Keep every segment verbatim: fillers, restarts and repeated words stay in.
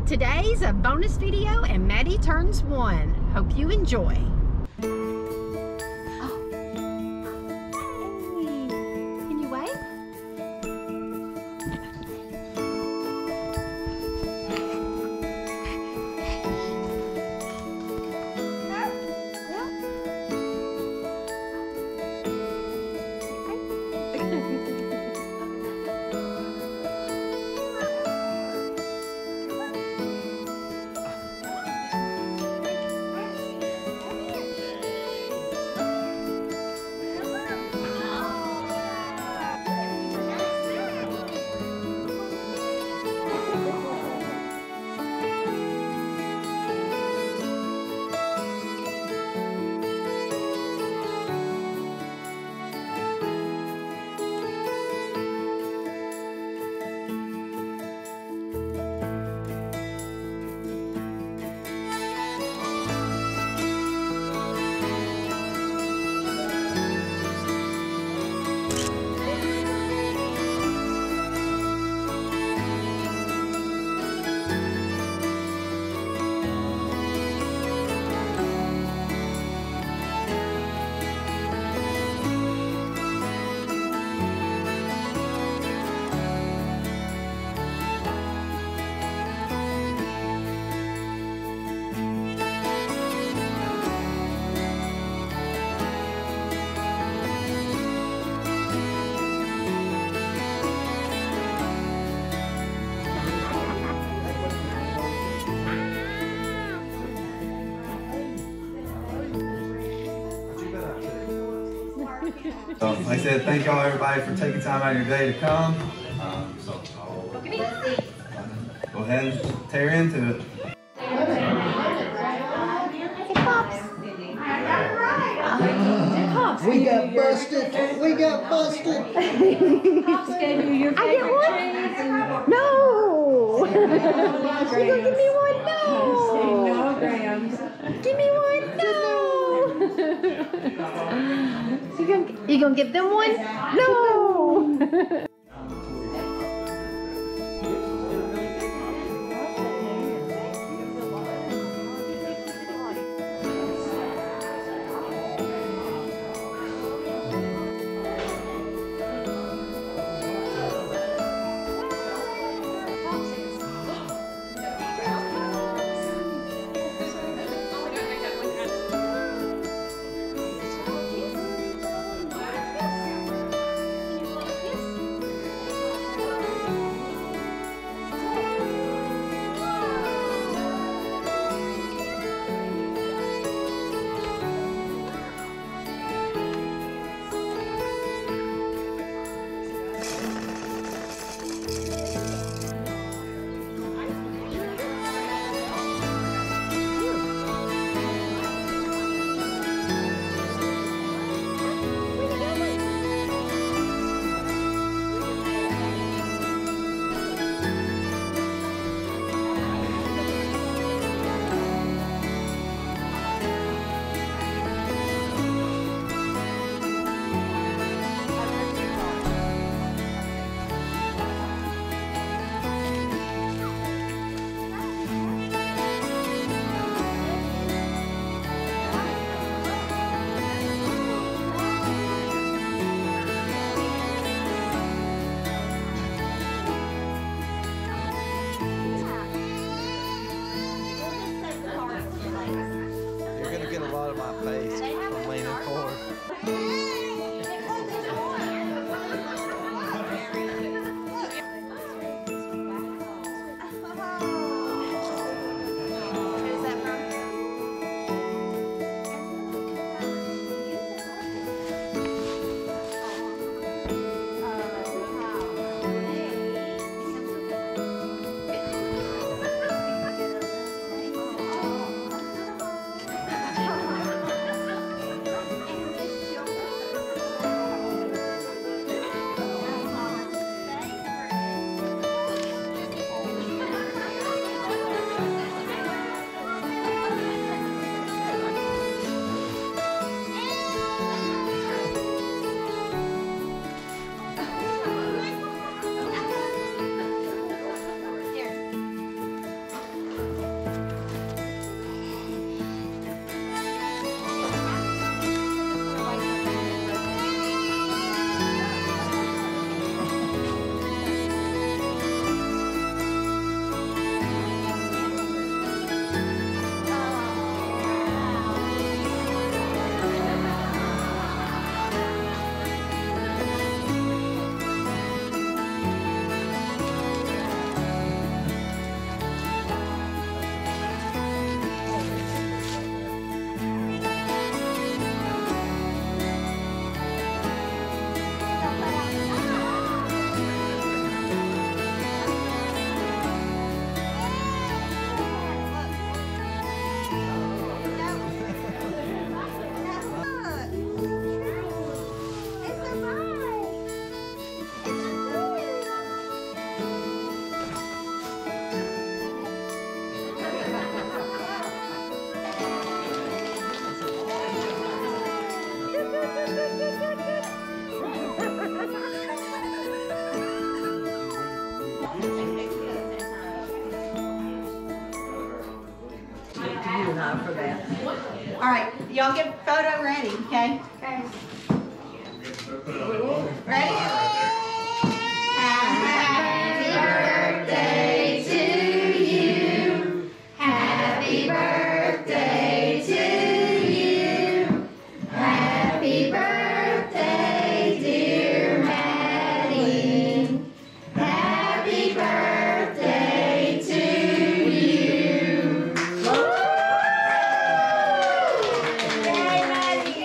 Today's a bonus video and Maddie turns one. Hope you enjoy. So, like I said, thank y'all everybody for taking time out of your day to come. Um, so I'll go ahead and tear into it. We got busted. We got busted. Pops gave you your favorite cheese. No! You gonna give me one? No! No grams. Give me one? No! You gonna, you gonna give them one? No! All right, y'all get photo ready, okay? Okay. Ready? Happy birthday to you. Happy birthday to you. Happy birthday, dear Maddie. Happy birthday to you. Yay, Maddie.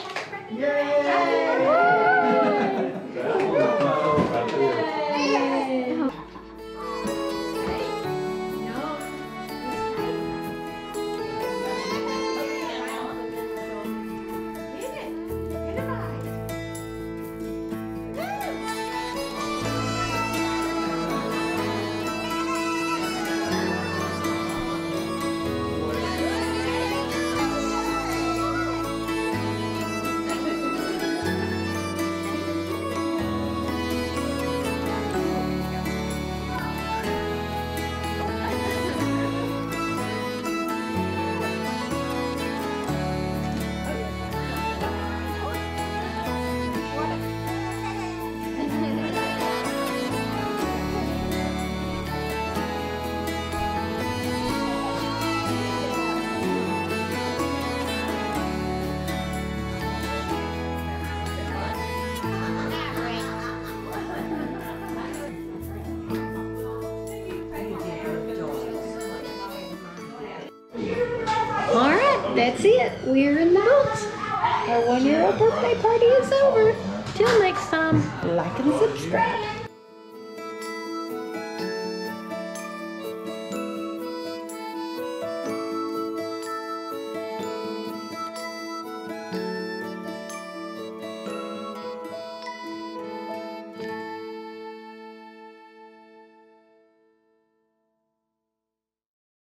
All right, that's it. We're in the books. Our one-year-old birthday party is over. Till next time, like and subscribe.